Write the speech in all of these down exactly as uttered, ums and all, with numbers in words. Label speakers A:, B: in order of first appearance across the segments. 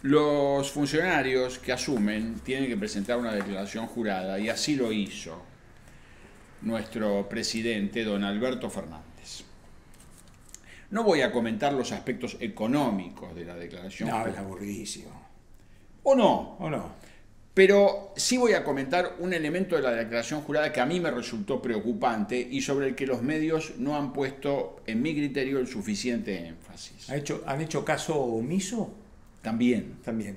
A: Los funcionarios que asumen tienen que presentar una declaración jurada y así lo hizo nuestro presidente, don Alberto Fernández. No voy a comentar los aspectos económicos de la declaración
B: No,
A: jurada.
B: es aburridísimo.
A: ¿O no?
B: ¿O no?
A: Pero sí voy a comentar un elemento de la declaración jurada que a mí me resultó preocupante y sobre el que los medios no han puesto, en mi criterio, el suficiente énfasis.
B: ¿Han hecho, ¿han hecho caso omiso?
A: También.
B: También.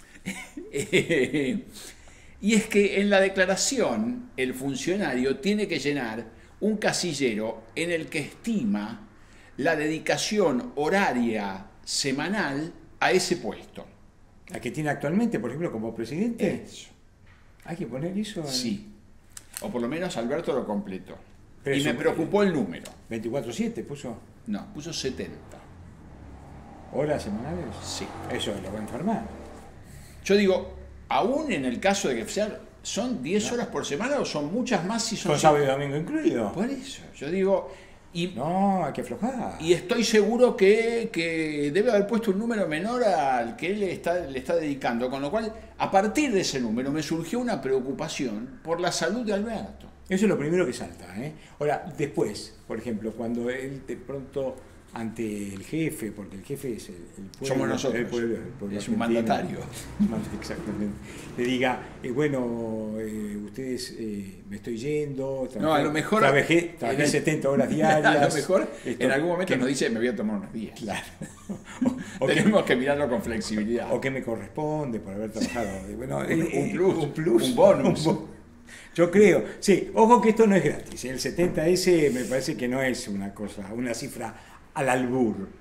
A: Y es que en la declaración el funcionario tiene que llenar un casillero en el que estima la dedicación horaria semanal a ese puesto.
B: ¿La que tiene actualmente, por ejemplo, como presidente?
A: Eso.
B: ¿Hay que poner eso? En...
A: Sí. O por lo menos Alberto lo completó.
B: Pero
A: y
B: eso-
A: me preocupó el número.
B: veinticuatro siete puso
A: No, puso setenta.
B: horas semanales.
A: Sí.
B: Eso lo va a enfermar.
A: Yo digo, aún en el caso de que sean, ¿son diez horas por semana o son muchas más si son...
B: Con sábado y domingo incluido.
A: Por eso, yo digo... Y,
B: No, hay que aflojar.
A: y estoy seguro que, que debe haber puesto un número menor al que él le está, le está dedicando, con lo cual, a partir de ese número me surgió una preocupación por la salud de Alberto.
B: Eso es lo primero que salta, ¿eh? Ahora, después, por ejemplo, cuando él de pronto ante el jefe, porque el jefe es el, el pueblo,
A: Somos nosotros.
B: el pueblo, el pueblo
A: Es un
B: argentino,
A: mandatario.
B: Exactamente. Le diga, eh, bueno, eh, ustedes, eh, me estoy yendo. Trabajé,
A: No, a lo mejor-
B: Trabajé, trabajé setenta horas diarias.
A: A lo mejor
B: esto,
A: en algún momento
B: que-
A: nos dice, me voy a tomar unos días.
B: Claro. O, o que,
A: Tenemos que mirarlo con flexibilidad.
B: o que me corresponde por haber trabajado. Bueno,
A: Un-
B: eh,
A: un plus,
B: un plus,
A: un bonus.
B: un bo- Yo creo, sí, ojo que esto no es gratis. El setenta ese me parece que no es una cosa, una cifra al albur.